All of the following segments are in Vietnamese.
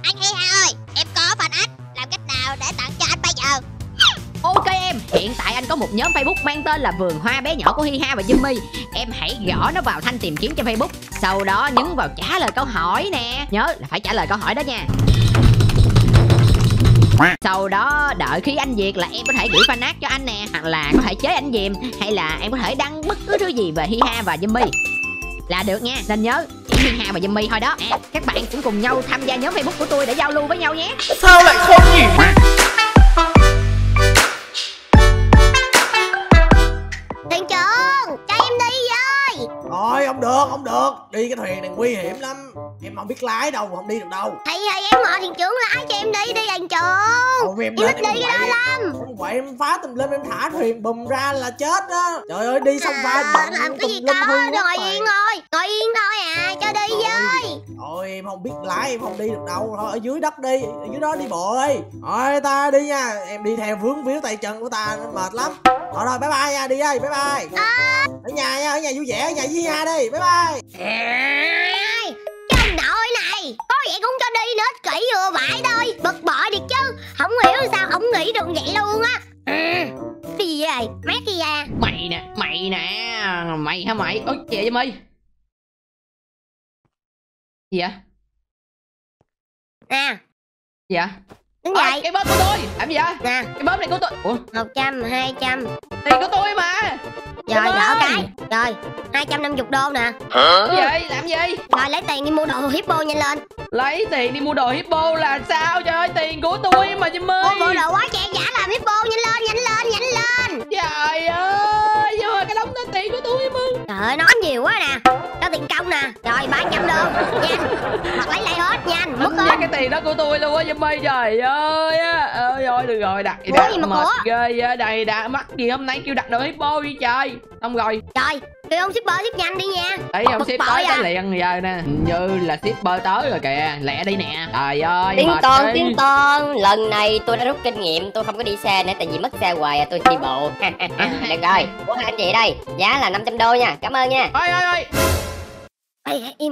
Anh Hi Ha ơi, em có fan art, làm cách nào để tặng cho anh bây giờ? Ok em, hiện tại anh có một nhóm Facebook mang tên là Vườn Hoa Bé Nhỏ của Hi Ha và Jimmy. Em hãy gõ nó vào thanh tìm kiếm trên Facebook, sau đó nhấn vào trả lời câu hỏi nè. Nhớ là phải trả lời câu hỏi đó nha. Sau đó đợi khi anh duyệt là em có thể gửi fan art cho anh nè, hoặc là có thể chế anh giùm, hay là em có thể đăng bất cứ thứ gì về Hi Ha và Jimmy là được nha. Nên nhớ chỉ Hi Ha và Jimmy thôi đó. Các bạn cũng cùng nhau tham gia nhóm Facebook của tôi để giao lưu với nhau nhé. Sao lại không nhỉ? Thuyền trưởng, cho em đi với. Thôi không được, đi cái thuyền này nguy hiểm lắm. Em không biết lái đâu, không đi được đâu. Thì em mời thuyền trưởng lái cho em đi thuyền trưởng. Thôi em Em thích đi cái đó lắm. Không vậy em phá tùm lum, em thả thuyền bùm ra là chết đó. Trời ơi, đi xong phá làm cái gì có, ngồi yên thôi. Ngồi yên thôi à, cho đi với. Thôi em không biết lái, em không đi được đâu. Thôi ở dưới đất đi, ở dưới đó đi bộ đi. Thôi ta đi nha, em đi theo vướng víu tay chân của ta, nó mệt lắm. Rồi bye bye nha, đi ơi, bye bye. Ở nhà nha, ở nhà vui vẻ, ở nhà với Hi Ha đi, bye bye. Cái ông nội này, có vậy cũng cho đi nữa, kỹ vừa vải thôi. Bực bội đi chứ, không hiểu sao không nghĩ được vậy luôn á. Đi về, mát đi ra. Mày nè, mày hả mày? Ôi chị Jimmy. Gì vậy? Nè. Gì vậy? Đứng dậy. Cái bóp của tôi, làm gì vậy? Nè. Cái bóp này của tôi. Ủa? 100, 200. Tiền của tôi mà. Rồi đỡ cái. Rồi 250 đô nè. Gì? Làm gì? Rồi lấy tiền đi mua đồ hippo nhanh lên. Lấy tiền đi mua đồ hippo là sao? Trời ơi, tiền của tôi mà Jimmy. Mua đồ quá trang giả làm hippo, nhanh lên. Trời ơi, nhưng mà cái đống đó tiền của tôi mà. Trời ơi, nói nhiều quá nè. Cho tiền công nè. Rồi 300 đô. Nhanh. Hoặc lấy lại hết nhanh. Mất hết. Cái tiền đó của tôi luôn á Jimmy. Trời ơi á. Ơi ơi, được rồi, đặt gì mà mệt của? ghê á. Đây đã mắc gì hôm nay kêu đặt đồ hippo đi trời. Xong rồi. Trời, kêu ông shipper ship nhanh đi nha. Đấy, ông ship tới cái liền giờ nè. Như là shipper tới rồi kìa. Lẹ đi nè. Trời ơi, Tiếng ton. Lần này tôi đã rút kinh nghiệm, tôi không có đi xe nữa tại vì mất xe hoài, tôi đi bộ. Được rồi, của hai anh chị đây, giá là 500 đô nha, cảm ơn nha. Ôi. Ê, im.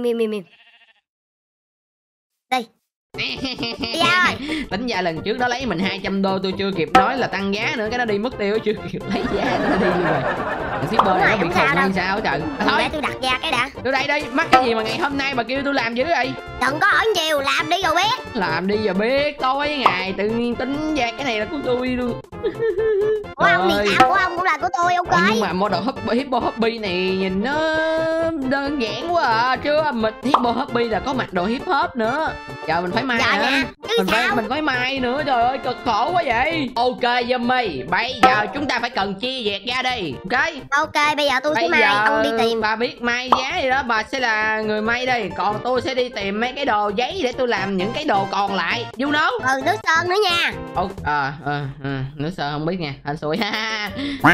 Đây. Dạ rồi. Tính ra lần trước đó lấy mình 200 đô tôi chưa kịp nói là tăng giá nữa, cái nó đi mất tiêu chưa kịp lấy giá nó đi rồi. Shipper này nó bị khùng hay sao trời. Thôi để tôi đặt ra cái đã. Tôi đây mắc cái gì mà ngày hôm nay bà kêu tôi làm dữ vậy? Đừng có hỏi nhiều, làm đi rồi biết. Làm đi giờ biết, tối ngày tự nhiên tính ra cái này là của tôi luôn. Của ông thì sao, của ông cũng là của tôi, ok. Nhưng mà model hippo hobby này nhìn nó đơn giản quá à, chứ mà hippo hobby là có mặc đồ hip hop nữa. Giờ mình phải may hả? Mình phải may nữa, trời ơi cực khổ quá vậy. Ok Jimmy, bây giờ chúng ta phải cần chia dẹt ra đi. Ok, bây giờ tôi sẽ may, ông đi tìm. Bà biết may giá gì đó, bà sẽ là người may đi, còn tôi sẽ đi tìm mấy cái đồ giấy để tôi làm những cái đồ còn lại. You know? Nước sơn nữa nha. Nước sơn không biết nha, anh xui ha.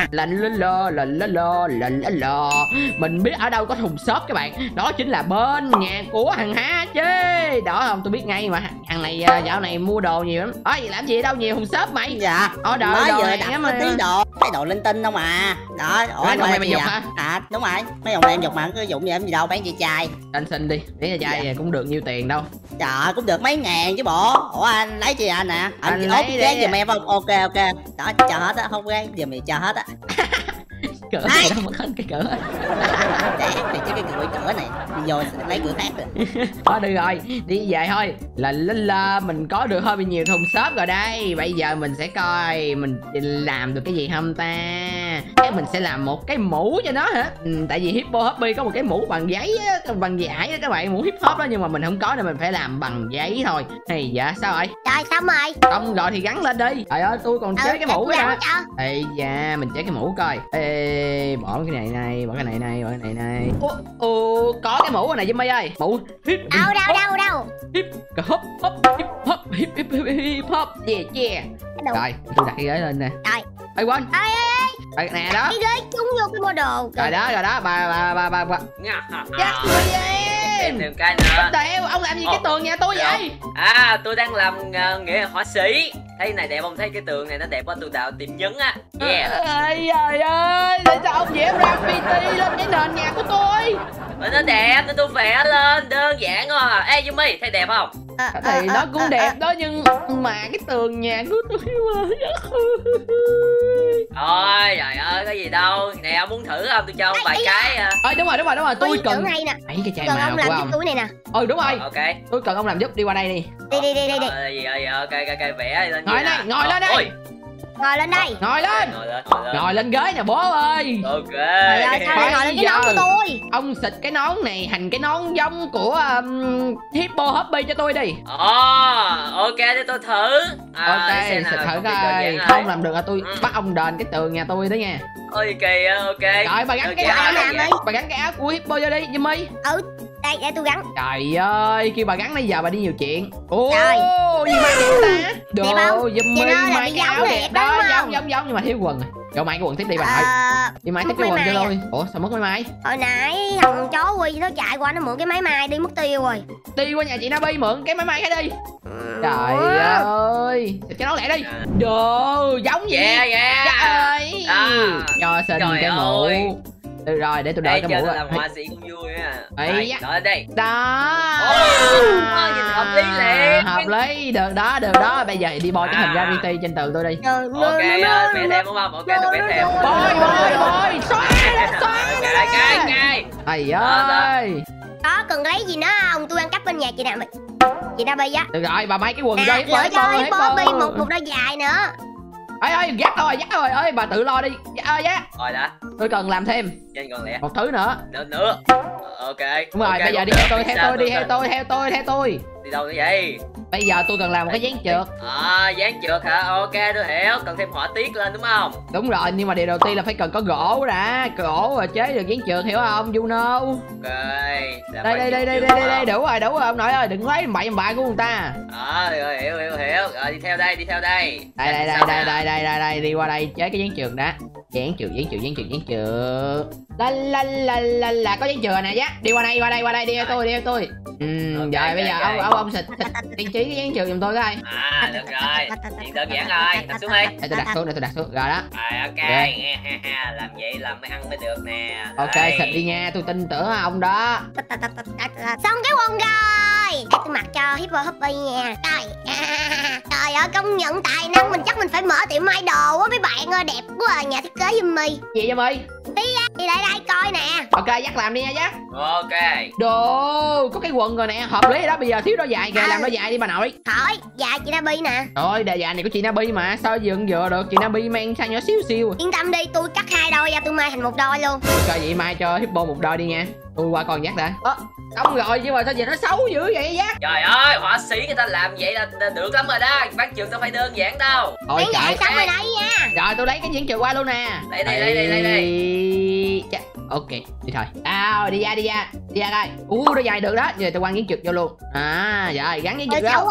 Lạnh. Mình biết ở đâu có thùng xốp các bạn, đó chính là bên nhà của thằng Ha chứ. Đó không, tôi biết ngay mà. Thằng này dạo này mua đồ nhiều lắm. Làm gì đâu nhiều thùng xốp mày? Dạ. Mới vừa đặt có tí đồ, cái đồ linh tinh đâu mà. Đó, mấy đồ này mày dục hả? Đúng rồi, mấy đồ này em dục mà, cứ dụng gì em gì đâu, bán gì chai. Anh xin đi, lấy chai dạ. Cũng được nhiêu tiền đâu. Trời, cũng được mấy ngàn chứ bộ. Ủa anh lấy chi anh nè? Anh ốp ghé giùm em không? Ok. Đó, cho hết á, không ghé giùm thì cho hết á. Cửa này đâu mà hết cái cửa. Để thì chứ cái cửa này đi vô lấy cửa khác rồi. Thôi được rồi, đi về thôi. Mình có được hơi bị nhiều thùng xốp rồi đây. Bây giờ mình sẽ coi mình làm được cái gì không ta. Cái mình sẽ làm một cái mũ cho nó hả? Tại vì hippo hobby có một cái mũ bằng giấy á, bằng vải đó các bạn, mũ hip hop đó, nhưng mà mình không có nên mình phải làm bằng giấy thôi. Hay dạ sao rồi? Trời xong rồi. Xong rồi thì gắn lên đi. Trời ơi tôi còn chế cái mũ đó. Ê da, mình chế cái mũ coi. Ê, bỏ cái này này, bỏ cái này này, bỏ cái này này. Có cái mũ này Jimmy ơi. Mũ hip. Đâu. Hip hop. Yeah. Rồi, tôi đặt cái ghế lên nè. Rồi. Ê quên. Ê. Nè đó. Cái ghế trúng vô cái bộ đồ. Rồi đó, bà. Thêm cái nữa. Đèo, ông làm gì cái tường nhà tôi vậy? Tôi đang làm nghề họa sĩ. Thấy này đẹp không? Thấy cái tường này nó đẹp quá, tôi đào tìm nhấn á. Ơi, trời ơi, tại sao ông vẽ graffiti lên cái nền nhà của tôi? Nó đẹp nên tôi vẽ lên, đơn giản thôi à. Ê Yumi, thấy đẹp không? Thì nó cũng đẹp đó, nhưng mà cái tường nhà của tôi mà. Thôi trời ơi, có gì đâu. Nè ông muốn thử không? Tôi cho ông vài cái. Đúng rồi, tôi cần hay nè. cái chai Cần màu ông của làm giúp ông. tôi này nè. Đúng rồi. Ok. Tôi cần ông làm giúp, đi qua đây đi. Đi. Ok, vẽ lên. Ngồi đây, ngồi lên đây. Ngồi lên đây. Ngồi lên ghế nè bố ơi. Ok. Trời ơi, sao lại ngồi lên cái nón của tôi? Ông xịt cái nón này thành cái nón giống của Hippo Hoppy cho tôi đi. Ok, để tôi thử. Ok, xịt thử coi. Không làm được là tôi bắt ông đền cái tường nhà tôi đó nha. Ôi kỳ, ok. Rồi bà gắn cái áo của Hippo vô đi Yumi. Đây, để tôi gắn. Trời ơi, khi bà gắn nãy giờ bà đi nhiều chuyện. Trời. Gì mà đẹp ta. Đồ Yumi may cái áo đẹp đó, giống nhưng mà thiếu quần. Cho may cái quần tiếp đi bà nội. Đi may tiếp cái quần cho tôi. Ủa sao mất máy may? Hồi nãy thằng chó Quy nó chạy qua nó mượn cái máy may đi mất tiêu rồi. Đi qua nhà chị Nabi mượn cái máy may cái đi. Trời ơi, cái nó lẹ đi. Đồ giống gì? Trời ơi. Cho xin cái mũ. Được rồi, để tôi đợi cái mũ làm họa sĩ cũng vui á. Đây, đây. Đó. Nhìn hợp lý liền. Hợp lý, được đó. Bây giờ đi bôi cái hình gravity trên tường tôi đi. Ok, vẽ thêm đúng không? Ok, tôi vẽ thêm. Bôi, xóa. Cay. Thầy ơi. Đó, cần lấy gì nữa không? Tôi ăn cắp bên nhà chị Nabi. Chị Nabi á. Được rồi, bà may cái quần cho lựa cho Bobby một đôi giày nữa. Ơi, dắt rồi, ơi bà tự lo đi. Rồi đã. Tôi cần làm thêm một thứ nữa. Nữa. Ok. Đúng rồi, bây giờ đi theo tôi. Đi đâu nữa vậy? Bây giờ tôi cần làm một cái dán trượt. Dán trượt hả? Ok, tôi hiểu. Cần thêm họa tiết lên đúng không? Đúng rồi, nhưng mà điều đầu tiên là phải cần có gỗ đã. Gỗ rồi chế được dán trượt, hiểu không Juno? Ok. Đây, đủ rồi ông nội ơi, đừng lấy bậy bạ của người ta. Hiểu. Rồi đi theo đây. Đây, đi qua đây chế cái dán trượt đã. Dán trượt. La có dán trượt nè giá. Đi qua đây, đi theo tôi. Rồi bây giờ ông xịt trang trí cái dán trượt giùm tôi coi. Được rồi. Chuyện đơn giản rồi. Đặt xuống đi. Để tôi đặt xuống. Rồi đó. Ok. Làm vậy làm mới ăn mới được nè. Ok, xịt đi nha, tôi tin tưởng ông đó. Xong cái quần rồi. Để tôi mặc cho Hippo Hoppy nha. Trời ơi, công nhận tài năng mình, chắc mình phải mở tiệm may đồ á mấy bạn ơi, đẹp quá à, nhà thiết kế Yumi. Gì Yumi? Đi lại đây coi nè. Ok, dắt làm đi nha dắt. Ok. Đồ, có cái quần rồi nè, hợp lý đó, bây giờ thiếu đôi dài kìa, làm đôi dài đi bà nội. Thôi, dài chị Nabi nè. Rồi, đôi dài này của chị Nabi mà, sao dựng vừa được, chị Nabi mang sang nhỏ xíu. Yên tâm đi, tôi cắt 2 đôi ra tôi may thành 1 đôi luôn. Ok, vậy mai cho Hippo 1 đôi đi nha. Tôi qua con dắt đã. Xong rồi, nhưng mà sao giờ nó xấu dữ vậy dắt? Trời ơi, họa sĩ người ta làm vậy là được lắm rồi đó, ván trượt tao phải đơn giản đâu. Thôi chạy xong rồi đấy nha. Rồi tôi lấy cái dán trượt qua luôn nè. Đây. Ok, đi thôi. Đi ra đây. Đôi dài được đó. Giờ tôi quăng dán trượt vô luôn. Rồi gắn dán trượt vô.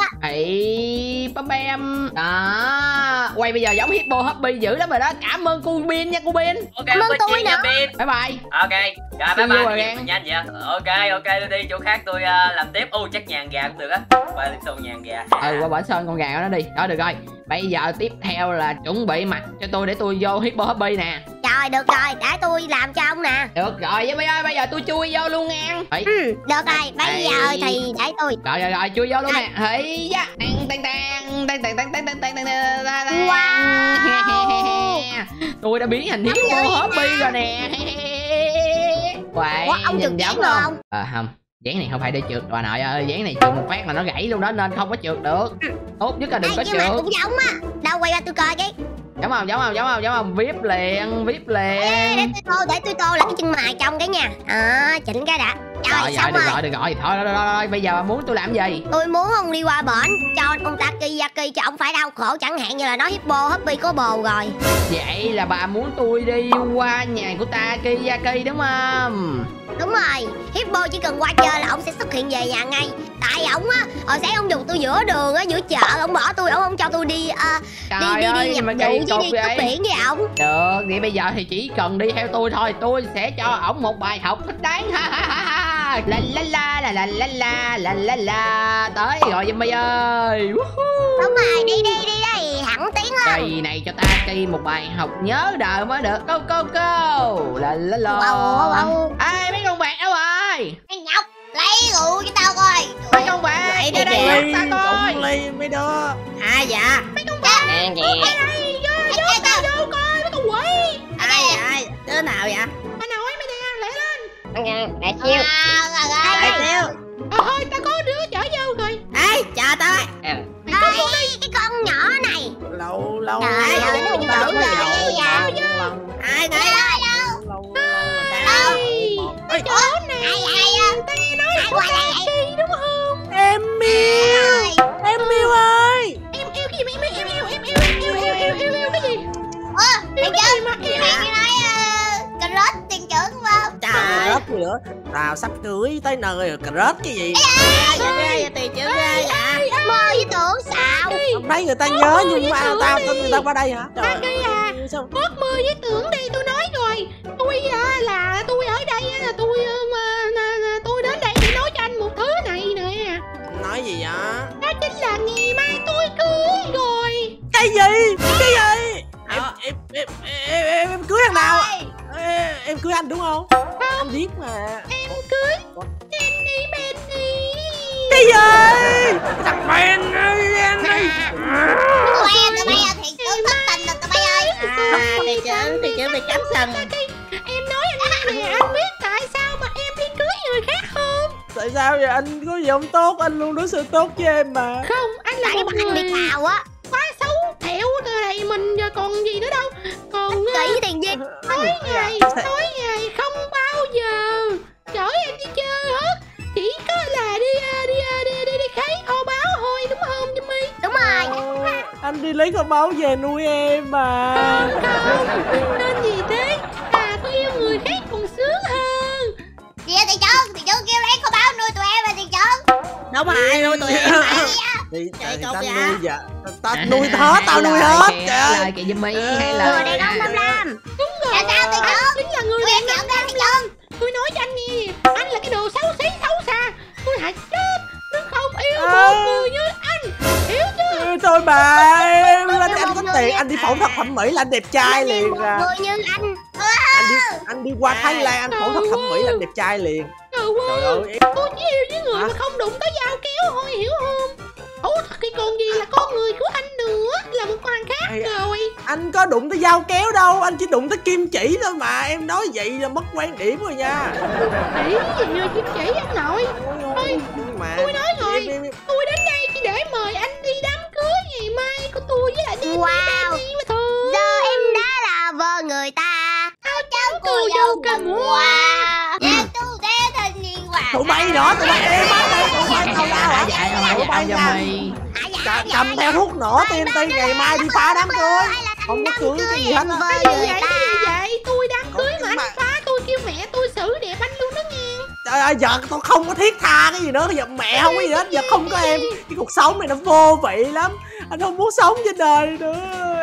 Bam. Đó. Quay bây giờ giống Hippo Hoppy dữ lắm rồi đó. Cảm ơn cô Bin nha cô Bin. Ok, cảm ơn tôi nữa. Bye bye. Ok, rồi bye bye. Nhanh vậy. Ok, tôi đi chỗ khác tôi làm tiếp. Chắc nhàn gà cũng được á. Qua đi tô nhàn gà. Qua bển sơn con gà đó đi. Đó được rồi. Bây giờ tiếp theo là chuẩn bị mặt cho tôi để tôi vô Hippo Hoppy nè. Rồi được rồi, để tôi làm cho ông nè. Được rồi, Yumi ơi, bây giờ tôi chui vô luôn nha. Được rồi, bây giờ thì để tôi. Rồi, chui vô luôn nè. Wow. Tôi đã biến thành Hippo Hoppy rồi nè. Ông trượt dán được không? Không. Dán này không phải để trượt bà nội ơi, dán này trượt một phát là nó gãy luôn đó, nên không có trượt được. Tốt nhất là đừng có trượt. Nhưng mà cũng giống á. Đâu quay ra tôi coi cái. Giống không? Vip liền. Để tôi tô lại cái chân mày trong cái nha. Chỉnh cái đã. Rồi, xong rồi. Được rồi. Thôi, bây giờ muốn tôi làm gì? Tôi muốn ông đi qua bển cho ông Takoyaki cho ông phải đau khổ, chẳng hạn như là nói Hippo Hoppy có bồ rồi. Vậy là bà muốn tôi đi qua nhà của Takoyaki đúng không? Đúng rồi, Hippo chỉ cần qua chơi là ông sẽ xuất hiện về nhà ngay. Tại ổng á, hồi sáng ông dùng tôi giữa đường á, giữa chợ, ông bỏ tôi, ông không cho tôi đi nhập vụ với đi cướp biển với ổng. Được, vậy bây giờ thì chỉ cần đi theo tôi thôi, tôi sẽ cho ổng một bài học thích đáng. La. Tới rồi Yumi ơi. Đúng rồi, đi hẳn tiếng lên. Cây này cho Taki một bài học nhớ đời mới được. Go. La. Ai mấy con bạn đâu rồi? ơi. Thằng nhóc, lấy rượu cho tao coi. Mấy con bạn Lại đây đây đây nè. ta coi. Cộng ly mấy đứa. Ai dạ? Nè kìa. Vô coi mấy con quỷ. Ai dạ? Đứa nào vậy? Bà nội mày nè, lẹ lên. Ăn nha, đại siêu. Ai kêu? Thôi ta có đứa chở vô rồi. Ê, chờ tao. À, Cái con nhỏ này. Lâu Trời ơi, nó tưởng là cái gì vậy? Ai nè? lâu Chỗ này. Ta nghe nói là qua đây vậy. Đúng không? Em yêu ơi. Em yêu cái gì mà em yêu cái gì? Thằng chứ, mày nói cà rốt tiền trưởng không? Trời. Cà rốt gì nữa? Tao sắp cưới tới nơi rồi, cà rốt cái gì? Ai dạ? Tiền chữ ghê dạ? Mơ với tưởng sao? Hôm nay người ta nhớ nhưng mà tao tin người ta qua đây hả? Trời Đây à, sao? ước mơ với tưởng đi, tôi nói rồi. Tôi là tôi ở đây là tôi đến đây để nói cho anh một thứ này nè. Nói gì vậy? Đó chính là ngày mai tôi cưới rồi. Cái gì? Em cưới thằng nào? Em cưới anh đúng không? Anh biết mà. Em cưới Jenny Benny. Cái gì? Thằng Benny. Tụi bay thiệt tưởng thất tình rồi tụi bay ơi. Tiền chữ bị cắm sừng. Em nói anh nghe nè, anh biết tại sao mà em đi cưới người khác không? Tại sao vậy? Anh có gì không tốt? Anh luôn đối xử tốt với em mà. Không, anh là Tại một bắt anh bị người cào á. quá xấu, thẹo đời mình giờ còn gì nữa đâu. Còn Kỹ tiền gì? tối ngày không bao giờ chở em đi chơi hết, chỉ có là đi khấy kho báo thôi, đúng không Jimmy? Đúng rồi. Anh đi lấy kho báu về nuôi em mà. Không nên gì thế, tôi yêu người khác còn sướng hơn. Chị ơi, tiền trưởng kêu lấy kho báo nuôi tụi em mà tiền trưởng. Đúng rồi, nuôi tụi em. Thì Chạy tao cục nuôi dạ. vậy. Tao nuôi hết, tao nuôi hết. Trời ơi. Lời kìa Jimmy hay Người là đàn ông tham lam. đúng rồi. Tại sao tiền trưởng? Chính là người Tụi em đàn dẫn ông ra tiền trưởng. Tôi nói cho anh nghe, anh là cái đồ xấu xí xấu xa. Tôi hại chết, tôi không yêu một người như anh, hiểu chưa? Thôi bà em, anh có tiền, anh đi phẫu thuật thẩm mỹ là anh đẹp trai liền à. Người như anh. Anh đi qua Thái Lan anh phẫu thuật thẩm mỹ là anh đẹp trai liền. Trời Trời ơi, ơi, tôi chỉ yêu với người mà không đụng tới dao kéo thôi, hiểu không? Ủa thật thì còn gì là con người của anh nữa, là một con khác rồi. anh có đụng tới dao kéo đâu, anh chỉ đụng tới kim chỉ thôi mà. Em nói vậy là mất quan điểm rồi nha. Chỉ gì như kim chỉ ông nội. Thôi, mà tôi nói rồi, tôi đến đây chỉ để mời anh đi đám cưới ngày mai của tôi với lại Jenny Wow. Benny mà thôi. Giờ em đã là vợ người ta. Áo trắng cô dâu cầm hoa. Em tu thế thân niên hòa. tụi bay nữa, tụi bay em á đây, tụi bay tao lao hả? Tụi bay nha. Cầm theo thuốc nổ tiên ngày mai đi phá đám cưới. Không có cưới cái gì hết á. Cái gì vậy? Tôi đám cưới mà anh phá, tôi kêu mẹ tôi xử đẹp anh luôn đó nghe. Trời ơi, giờ tôi không có thiết tha cái gì nữa, giờ mẹ không có gì hết, giờ không có em. Cái cuộc sống này nó vô vị lắm. Anh không muốn sống trên đời nữa.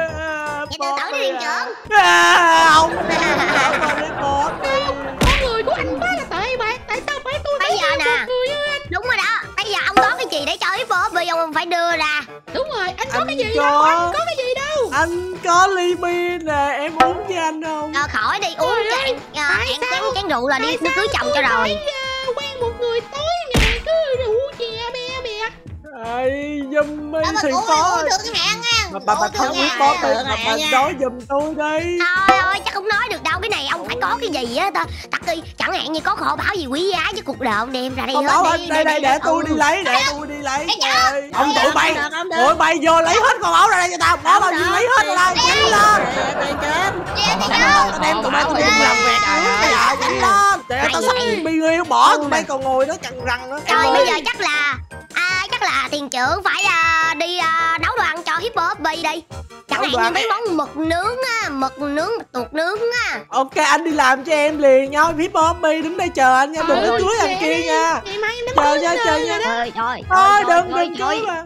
Vậy tự tử đi tiền trưởng. Không, con lấy con đi. Con người của anh quá là tệ bạc, tại sao phải tôi Bây giờ phải nè. một người như anh? Đúng rồi đó. Bây giờ ông có cái gì để cho Hiếp bây ông phải đưa ra. Đúng rồi, anh có Anh cái gì có. đâu, anh có cái gì đâu. Anh có ly bia nè, em uống với anh không? Khỏi đi uống cho anh. Chén rượu là đi cưới chồng cho rồi. Quen một người tối ngày cứ rượu chè be bè. Ai dùm mi Đó mà thì uống có. thượng hạng nha. Bà không biết bóp đi, bà nói giùm tôi đi. Thôi ơi, chắc không nói được đâu. Cái này ông phải có cái gì á ta. Tắc đi, chẳng hạn như có kho báu gì quý giá với cuộc đời ông đem ra đây Không hết báo đi. đây để tôi đi lấy, để tôi đi lấy. Trời. Ông tụi bay, Không được. tụi bay vô lấy hết con máu ra đây cho tao. Bỏ bao nhiêu lấy hết ra đây, nhanh lên. Tiền chữ. Tao đem tụi bay tôi đi làm việc nữa. Dạ, nhanh lên. Để tao sắp bị người yêu bỏ, tụi bay còn ngồi đó chằn răng nữa. Rồi bây giờ chắc là tiền trưởng phải đi nấu đồ ăn cho Hiếp đi. Chẳng hạn như mấy món mực nướng á, tuột nướng á. Ok, anh đi làm cho em liền nha. Hiếp Bobby đứng đây chờ anh nha, đừng có cưới anh kia nha. Ngày mai em đám cưới Chờ nha. Thôi, Thôi đừng cưới mà.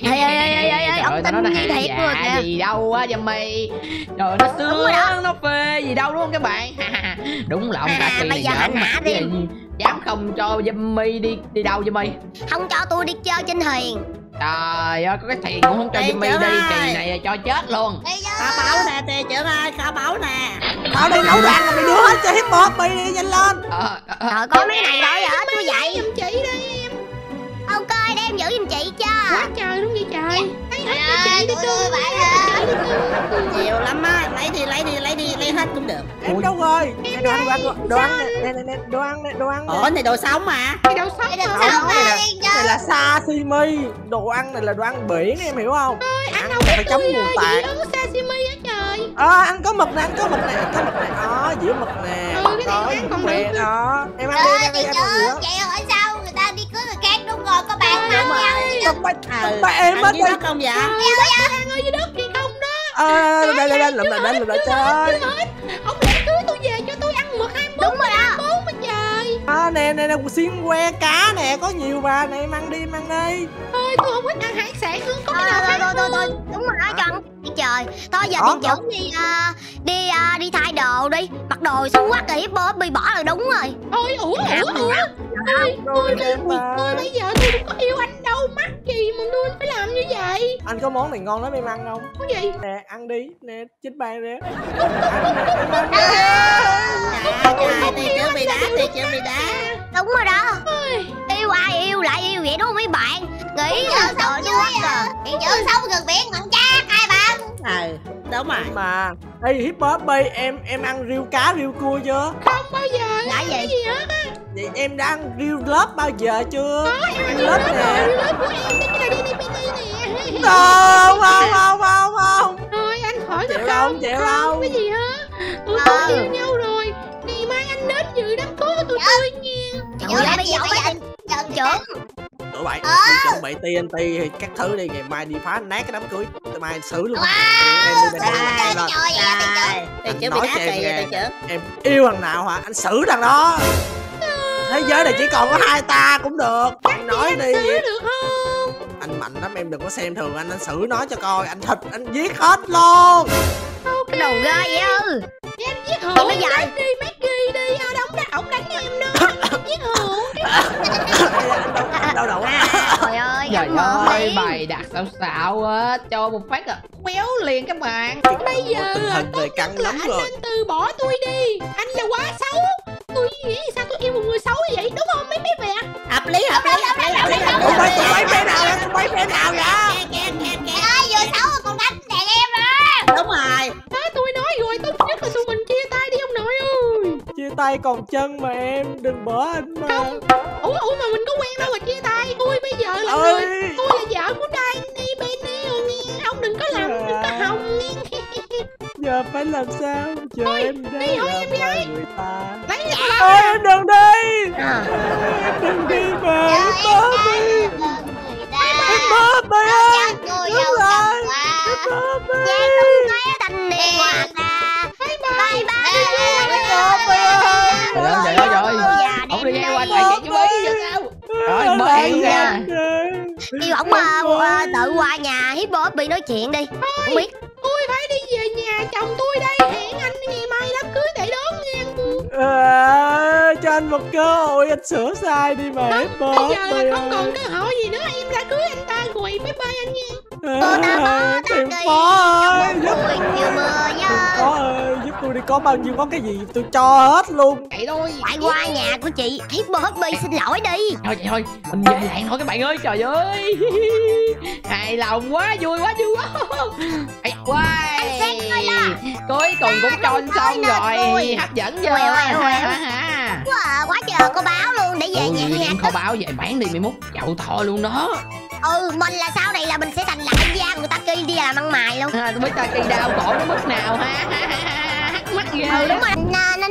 ê, ông tin như thiệt luôn nè. gì đâu á Jimmy. Trời nó sướng, nó phê gì đâu đúng không các bạn? Đúng là ông ta kỳ bây giờ này hành giỡn hạ mà. đi. Dám không cho Jimmy đi đâu Jimmy? Không cho tôi đi chơi trên thuyền. Trời ơi, có cái thuyền cũng không cho Đi Jimmy chơi. đi, kỳ này cho chết luôn. Đi chứ. Kho báu nè Tì trưởng ơi, kho báu nè. Tao đi nấu đồ ăn rồi mày đưa hết cho Hippo Hobby đi, nhanh lên. Trời, có mấy này rồi hả? Tôi vậy. Giùm chị đây em. Ok, đem giữ giùm chị cho. Quá trời luôn vậy trời. Lấy hết cho chị đi cưng. Nhiều lắm á, lấy hết cũng được. Em đâu rồi? Đồ ăn. Ủa này đồ sống mà. Cái đâu sót Này là sashimi, đồ ăn này là đồ ăn biển em hiểu không? ăn Ăn đâu phải chấm mù tạt. sashimi á trời. Ăn có mực nè, ăn có mực nè. Đó, dĩa mực nè. Cái này ăn còn được. Đó, em ăn đi, em ăn gì đó. Vậy hỏi sao người ta đi cưới người khác đúng rồi, có bạn ăn nhau. Không phải em hết Ăn dưới đất không vậy? Ăn ở dưới đất kia không đó. Đây, lụm lại chơi. Ông lại cưới tôi về cho tôi ăn mực 24. Đúng rồi đó. 24 mà trời. Nè, xiên que cá nè, có nhiều mà, nè em ăn đi. Thôi tôi không thích ăn hải sản nữa, có cái nào khác Thôi. Đúng rồi đó, chọn đi trời. Thôi giờ tiền trưởng đi thay đồ đi. Mặc đồ xấu quá kì, Hippo Hobby bỏ là đúng rồi. Thôi ủa tôi bây giờ tôi cũng có yêu anh đâu, mắc gì mà tôi phải làm như vậy. Anh có món này ngon lắm em ăn không? Cái gì? Nè, ăn đi, nè, chính bàn nè. Tì trưởng bị đá. Đúng rồi đó. Yêu ai yêu lại yêu vậy đúng không mấy bạn? Nghĩ sợ chứ quá. Tiền trưởng sống gần biển ngọn cha hai bạn. Đúng rồi. Mà, ê Hippo Hobby, em ăn riêu cá, riêu cua chưa? Không bao giờ. Đã cái gì hết á. Vậy em đã ăn riêu lớp bao giờ chưa? Em ăn lớp nè. lớp của em đó, cái này đi nè. Không. Thôi anh hỏi Chịu tôi không, chịu không? cái gì hả? Tụi tôi yêu nhau rồi. Ngày mai anh đến dự đám cưới của tụi tôi nha. Trời ơi, bây giờ tiền trưởng. Tụi bay, đi chuẩn bị TNT hay các thứ đi, ngày mai đi phá nát cái đám cưới. Tụi mai xử luôn. Tì trưởng bị đá kì vậy Tì trưởng. Em yêu thằng nào hả? Anh xử thằng đó. Thế giới này chỉ còn có hai ta cũng được. Anh nói đi. Được không? Anh mạnh lắm, em đừng có xem thường anh xử nó cho coi. Anh thịt, anh giết hết luôn. Cái đồ ghê vậy ư? Em giết hổ. Bây giờ đi Maggie đi. Ổng đánh em đó. Giết hổ. Anh đau đầu á. Trời ơi, Trời anh mở ơi, đi. bày đặt xạo á, cho một phát quéo liền các bạn. Bây giờ Tình hình này căng lắm anh rồi. nên từ bỏ tôi đi. Anh là quá xấu. Tôi nghĩ sao tôi yêu một người xấu như vậy, đúng không mấy bé? Hợp lý. Tụi bay phe nào vậy? Ê, vừa xấu còn đánh đàn em rồi. Đúng rồi. Đó, tôi nói rồi, tốt nhất là tụi mình chia tay đi ông nội ơi. Chia tay còn chân mà em, đừng bỏ anh mà. Ủa mà mình có quen đâu mà chia tay. Tôi bây giờ là Ơi. người, tôi là vợ của Danny Benny nghe. Ông đừng có làm, đừng có hòng nghe. Giờ phải làm sao? Chờ Thôi, em đi đây thôi, là em đi vợ đây. người ta. Lấy Ôi em đừng đi. Em đừng đi mà. Em bóp đi. Em bóp đi ơi. Đúng rồi. Em bóp đi. Tình đi qua ta. Bye bye. Trời ơi. Ông đi ngang qua chạy chú ý vậy sao? Rồi bơi ra. Yêu ổng tự qua nhà Hippo Hobby nói chuyện đi. Không biết. Tôi phải đi về nhà chồng tôi đây. Hẹn anh ngày mai đám cưới để đón nha. Cho anh một cơ hội, anh sửa sai đi mà. Hippo Bây giờ Hobby là không còn ơi. cơ hội gì nữa. Em đã cưới anh ta rồi. Bye bye anh nha. Thằng Phó ơi, giúp Chiều mưa Thằng nha. Phó ơi, giúp tôi đi, có bao nhiêu có cái gì tôi cho hết luôn. Chạy thôi. Phải qua nhà của chị Hippo Hobby xin lỗi đi. Thôi, mình về lại thôi các bạn ơi. Trời ơi. Hài lòng quá, vui quá. Ây, cuối cùng cũng cho anh xong rồi. Hấp dẫn chưa? Quá trời có báo luôn để về nhà nha. Em kho báo về bán đi 11 chậu to luôn đó. Mình là sau này là mình sẽ thành lại gia người ta đi làm ăn mày luôn. Tôi biết ta kỳ đau khổ đến mức nào ha. Mắc ghê. Đúng rồi.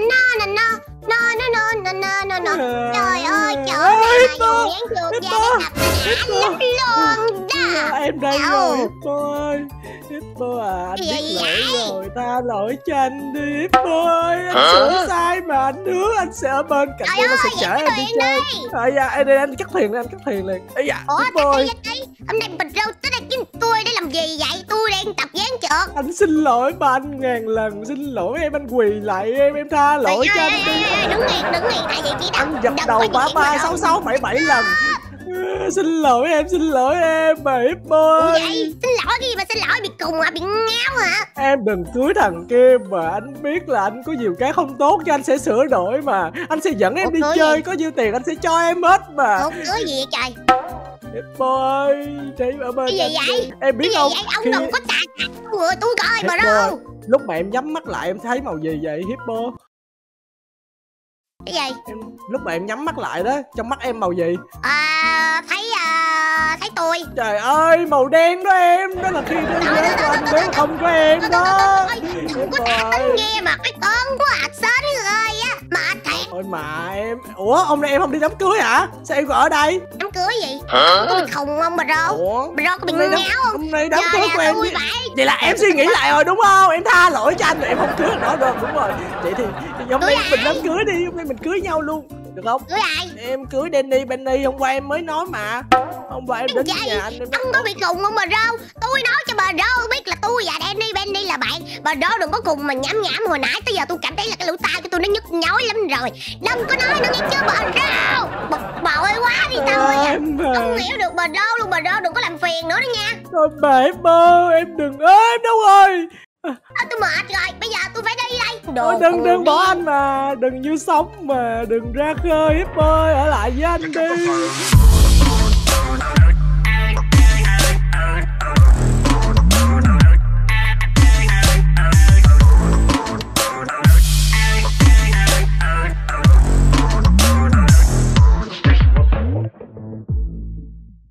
No. Trời ơi, trời ơi, ơi, dùng miếng chuột ra để tập anh lắm luôn đó. Em đây rồi Hippo ơi. Hippo à, anh biết lỗi rồi, tha lỗi cho anh đi Hippo ơi. Anh sửa sai mà, anh hứa anh sẽ ở bên cạnh em, anh sẽ chở em đi chơi. Anh cắt thuyền liền. Ủa, Hippo ơi. hôm nay bịch râu tới đây kiếm tôi để làm gì vậy? Tôi đang tập dán trượt. Anh xin lỗi mà anh ngàn lần xin lỗi em, anh quỳ lại em tha lỗi cho anh đi. Đứng nghiêng, tại vì chị Anh dập đầu 3 3 6 6 7 7 lần. Xin lỗi em bà Hippo Ủa ơi. vậy? Xin lỗi cái gì mà xin lỗi, bị cùng hả? Bị ngáo hả? Em đừng cưới thằng kia mà anh biết là anh có nhiều cái không tốt cho anh sẽ sửa đổi mà. Anh sẽ dẫn em đi chơi, gì? có nhiêu tiền anh sẽ cho em hết mà. Ủa cưới gì vậy trời? Hippo ơi, đây ở bên Cái gì vậy? em biết Cái không? gì vậy? Ông Khi... đừng có tạt người tôi coi mà Hippo ơi, đâu. lúc mà em nhắm mắt lại em thấy màu gì vậy Hippo? Cái gì? Lúc mà em nhắm mắt lại đó, trong mắt em màu gì? Thấy tôi. Trời ơi, màu đen đó em. Đó là khi thế giới của anh bé không có em đó. Đừng có tạt tính nghe mà cái con của hạt sến rồi á. Mà thiệt. Ôi mà em. Ủa, hôm nay em không đi đám cưới hả? Sao em còn ở đây? Đám cưới gì? Có bị khùng không bà Rô? Ủa, Bà Rô có bị ngáo không? hôm nay đám cưới của em. Vui vậy. Vậy là em suy nghĩ lại rồi đúng không? Em tha lỗi cho anh rồi em không cưới nó được. Đúng rồi. Vậy thì hôm nay mình đám cưới đi. Hôm nay mình cưới nhau luôn. Được không? Cưới ai? Em cưới Benny. Hôm qua em mới nói mà. Hôm qua em đến nhà anh. Ông có bị khùng không bà Rô? Tôi nói cho bà Rô biết là tôi và Benny là bạn. Bà Rô đừng có cùng mà nhảm hồi nãy tới giờ tôi cảm thấy là cái lỗ tai của tôi nó nhức nhói lắm rồi. Đừng có nói nó nghe chưa bà Rô. Bực bội quá đi tôi à. Không hiểu được bà Rô luôn, bà Rô đừng có làm phiền nữa đó nha. Thôi bà em ơi, em đừng em đâu rồi. Tôi mệt rồi, bây giờ tôi phải đi đây. Thôi đừng bỏ anh mà, đừng như sống mà, đừng ra khơi Hippo ơi, ở lại với anh đi.